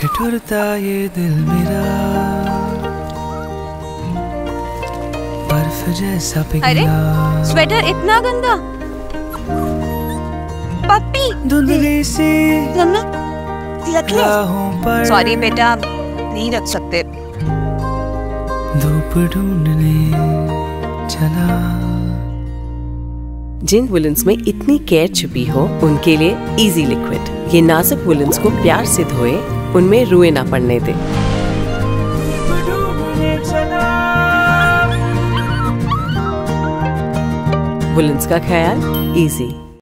ठिठुरता ये दिल मेरा बर्फ जैसा पिघला। अरे स्वेटर इतना गंदा। पप्पी धुंधली सी राहों पर। सॉरी बेटा, नहीं रख सकते। धूप ढूंढने चला। जिन वुलन्स में इतनी केयर छुपी हो उनके लिए इजी लिक्विड। ये नाजुक वुलन्स को प्यार से धोए, उनमें रुएं ना पड़ने दे। वुलन्स का ख्याल इजी।